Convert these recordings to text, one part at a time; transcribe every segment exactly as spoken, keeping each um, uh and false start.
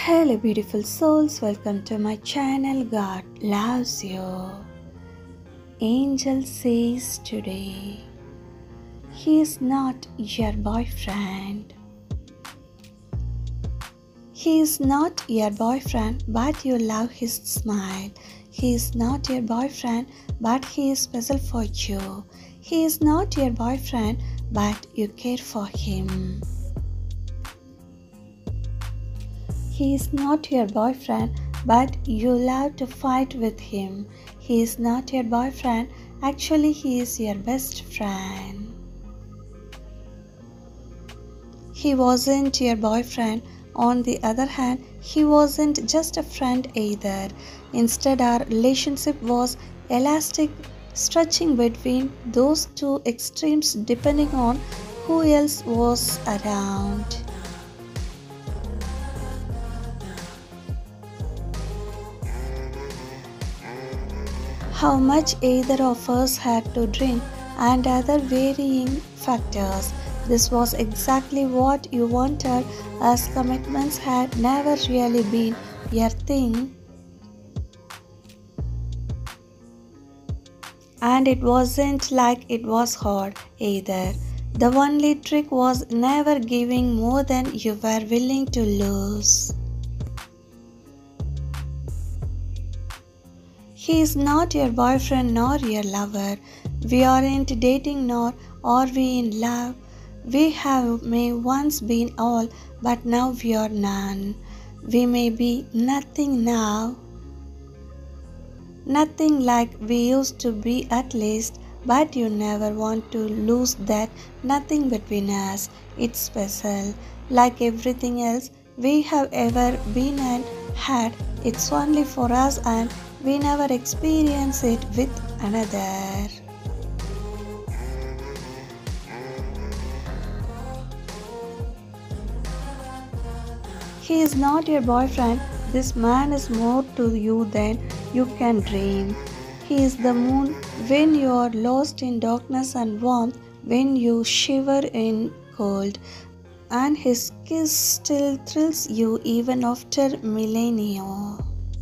Hello beautiful souls, welcome to my channel. God loves you. Angel says today, he is not your boyfriend. He is not your boyfriend, but you love his smile. He is not your boyfriend, but he is special for you. He is not your boyfriend, but you care for him. He is not your boyfriend, but you love to fight with him. He is not your boyfriend, actually he is your best friend. He wasn't your boyfriend. On the other hand, he wasn't just a friend either. Instead, our relationship was elastic, stretching between those two extremes depending on who else was around. How much either of us had to drink and other varying factors. This was exactly what you wanted, as commitments had never really been your thing. And it wasn't like it was hard either. The only trick was never giving more than you were willing to lose. He is not your boyfriend nor your lover. We aren't dating nor are we in love. We have may once been all, but now we are none. We may be nothing now. Nothing like we used to be at least, but you never want to lose that nothing between us. It's special. Like everything else we have ever been and had, it's only for us and we never experience it with another. He is not your boyfriend. This man is more to you than you can dream. He is the moon when you are lost in darkness and warmth, when you shiver in cold. And his kiss still thrills you even after millennia.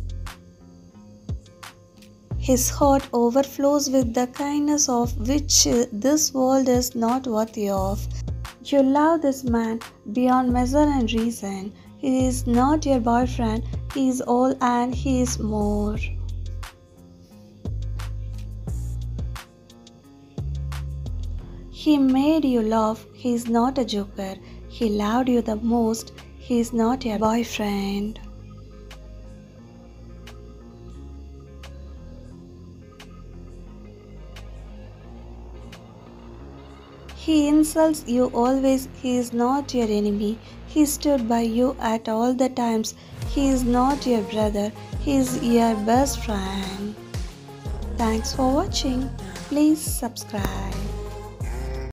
His heart overflows with the kindness of which this world is not worthy of. You love this man beyond measure and reason. He is not your boyfriend, he is all and he is more. He made you laugh, he is not a joker. He loved you the most, he is not your boyfriend. He insults you always, he is not your enemy. He stood by you at all the times. He is not your brother, he is your best friend. Thanks for watching. Please subscribe.